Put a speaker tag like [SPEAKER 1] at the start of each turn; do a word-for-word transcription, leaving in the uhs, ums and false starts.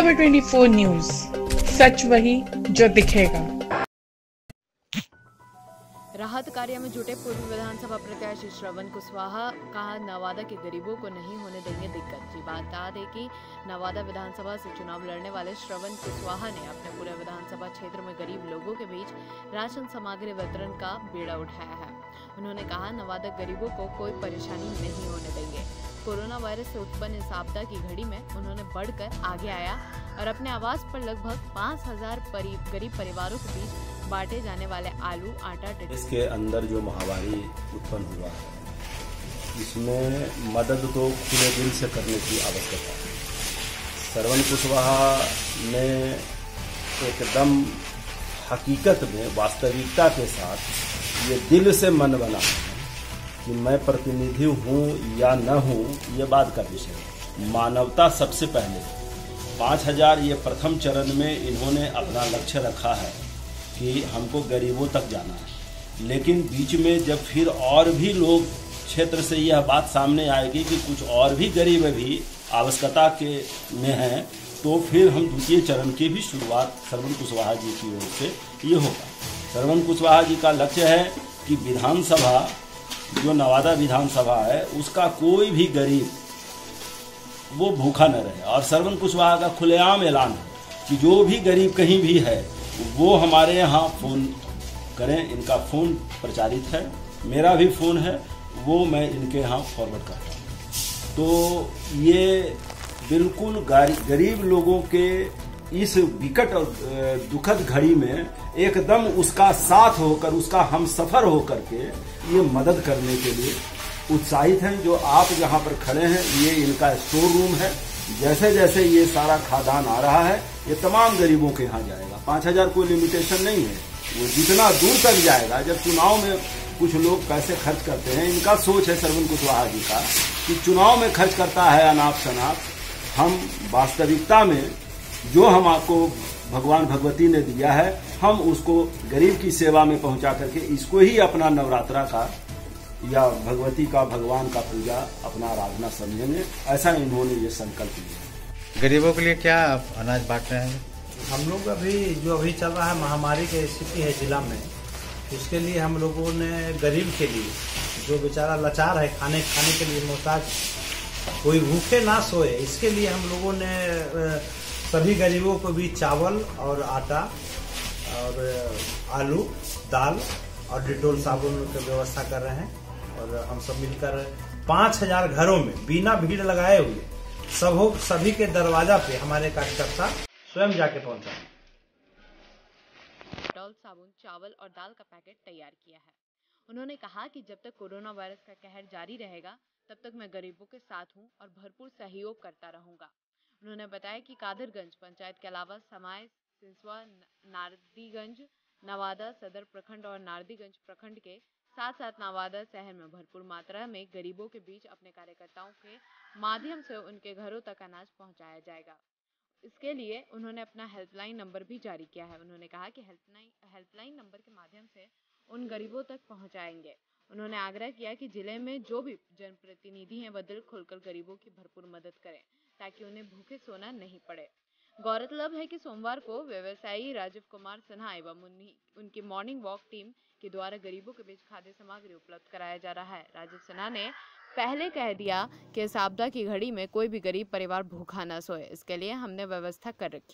[SPEAKER 1] खबर चौबीस न्यूज, सच वही जो दिखेगा।
[SPEAKER 2] राहत कार्य में जुटे पूर्व विधानसभा प्रत्याशी श्रवण कुशवाहा कहा, नवादा के गरीबों को नहीं होने देंगे दिक्कत। जी बता दें कि नवादा विधानसभा से चुनाव लड़ने वाले श्रवण कुशवाहा ने अपने पूरे विधानसभा क्षेत्र में गरीब लोगों के बीच राशन सामग्री वितरण का बीड़ा उठाया है। उन्होंने कहा, नवादा गरीबों को कोई परेशानी नहीं होने देंगे। कोरोना वायरस से उत्पन्न इस आपदा की घड़ी में उन्होंने बढ़कर आगे आया और अपने आवास पर लगभग पाँच हजार परि, गरीब परिवारों के बीच बांटे जाने वाले आलू, आटा,
[SPEAKER 3] इसके अंदर जो महामारी उत्पन्न हुआ है, इसमें मदद तो खुले दिल से करने की आवश्यकता है। श्रवण कुशवाहा ने एकदम हकीकत में वास्तविकता के साथ ये दिल से मन बना कि मैं प्रतिनिधि हूँ या न हूँ, ये बात का विषय है। मानवता सबसे पहले। पाँच हजार ये प्रथम चरण में इन्होंने अपना लक्ष्य रखा है कि हमको गरीबों तक जाना है, लेकिन बीच में जब फिर और भी लोग क्षेत्र से यह बात सामने आएगी कि कुछ और भी गरीब भी आवश्यकता के में हैं, तो फिर हम द्वितीय चरण की भी शुरुआत श्रवण कुशवाहा जी की ओर से ये होगा। श्रवण कुशवाहा जी का लक्ष्य है कि विधानसभा, जो नवादा विधानसभा है, उसका कोई भी गरीब वो भूखा न रहे। और श्रवण कुशवाहा का खुलेआम ऐलान है कि जो भी गरीब कहीं भी है वो हमारे यहाँ फ़ोन करें। इनका फ़ोन प्रचारित है, मेरा भी फ़ोन है, वो मैं इनके यहाँ फॉरवर्ड करता हूँ। तो ये बिल्कुल गरीब लोगों के इस विकट और दुखद घड़ी में एकदम उसका साथ होकर, उसका हमसफर होकर के ये मदद करने के लिए उत्साहित हैं। जो आप जहाँ पर खड़े हैं, ये इनका स्टोर रूम है। जैसे जैसे ये सारा खाद्यान्न आ रहा है, ये तमाम गरीबों के यहाँ जाएगा। पाँच हजार कोई लिमिटेशन नहीं है, वो जितना दूर तक जाएगा। जब चुनाव में कुछ लोग पैसे खर्च करते हैं, इनका सोच है श्रवण कुशवाहा जी का कि चुनाव में खर्च करता है अनाप शनाप। हम वास्तविकता में जो हम आपको भगवान भगवती ने दिया है, हम उसको गरीब की सेवा में पहुंचा करके इसको ही अपना नवरात्रा का या भगवती का, भगवान का पूजा, अपना आराधना समझेंगे। ऐसा इन्होंने ये संकल्प लिया।
[SPEAKER 4] गरीबों के लिए क्या आप अनाज बांट रहे हैं?
[SPEAKER 5] हम लोग अभी जो अभी चल रहा है महामारी की स्थिति है जिला में, उसके लिए हम लोगों ने गरीब के लिए, जो बेचारा लाचार है, खाने खाने के लिए मोहताज, कोई भूखे ना सोए, इसके लिए हम लोगों ने सभी गरीबों को भी चावल और आटा और आलू, दाल और डिटोल साबुन की व्यवस्था कर रहे हैं। और हम सब मिलकर पाँच हजार घरों में बिना भीड़ लगाए हुए सब सभी के दरवाजा पे हमारे कार्यकर्ता स्वयं जाके पहुंचा।
[SPEAKER 2] डिटोल साबुन, चावल और दाल का पैकेट तैयार किया है। उन्होंने कहा कि जब तक कोरोना वायरस का कहर जारी रहेगा, तब तक मैं गरीबों के साथ हूं और भरपूर सहयोग करता रहूंगा। उन्होंने बताया कि कादरगंज पंचायत के अलावा समाय, सिसवा, नारदीगंज, नवादा सदर प्रखंड और नारदीगंज प्रखंड के साथ साथ नवादा शहर में भरपूर मात्रा में गरीबों के बीच अपने कार्यकर्ताओं के माध्यम से उनके घरों तक अनाज पहुंचाया जाएगा। इसके लिए उन्होंने अपना हेल्पलाइन नंबर भी जारी किया है। उन्होंने कहा कि हेल्पलाइन हेल्पलाइन नंबर के माध्यम से उन गरीबों तक पहुंचाएंगे। उन्होंने आग्रह किया कि जिले में जो भी जनप्रतिनिधि हैं, वह दिल खोलकर गरीबों की भरपूर मदद करें ताकि उन्हें भूखे सोना नहीं पड़े। गौरतलब है कि सोमवार को व्यवसायी राजीव कुमार सिन्हा एवं उनकी मॉर्निंग वॉक टीम के द्वारा गरीबों के बीच खाद्य सामग्री उपलब्ध कराया जा रहा है। राजीव सिन्हा ने पहले कह दिया कि इस आपदा की घड़ी में कोई भी गरीब परिवार भूखा न सोए, इसके लिए हमने व्यवस्था कर रखी।